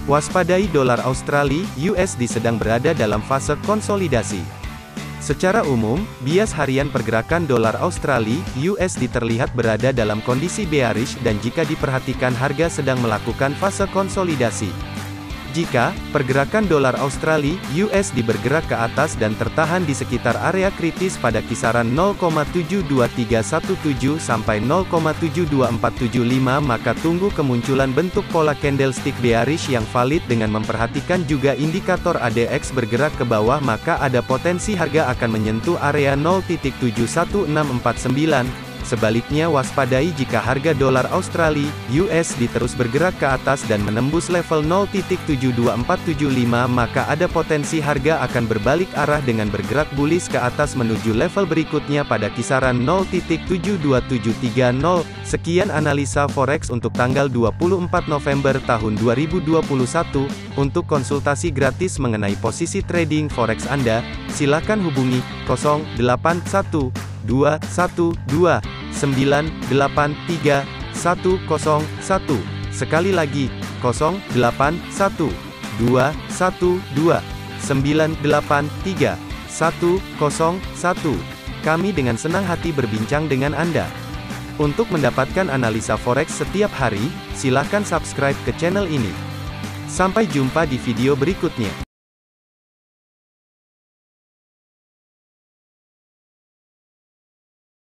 Waspadai dolar Australia (USD) sedang berada dalam fase konsolidasi. Secara umum, bias harian pergerakan dolar Australia (USD) terlihat berada dalam kondisi bearish dan jika diperhatikan harga sedang melakukan fase konsolidasi. Jika pergerakan dolar Australia (USD) bergerak ke atas dan tertahan di sekitar area kritis pada kisaran 0,72317 sampai 0,72475, maka tunggu kemunculan bentuk pola candlestick bearish yang valid dengan memperhatikan juga indikator ADX bergerak ke bawah, maka ada potensi harga akan menyentuh area 0.71649. Sebaliknya waspadai jika harga dolar Australia (USD) terus bergerak ke atas dan menembus level 0.72475, maka ada potensi harga akan berbalik arah dengan bergerak bullish ke atas menuju level berikutnya pada kisaran 0.72730. Sekian analisa forex untuk tanggal 24 November tahun 2021. Untuk konsultasi gratis mengenai posisi trading forex Anda, silakan hubungi 081212983101. Sekali lagi, 081212983101. Kami dengan senang hati berbincang dengan Anda. Untuk mendapatkan analisa forex setiap hari, silakan subscribe ke channel ini. Sampai jumpa di video berikutnya.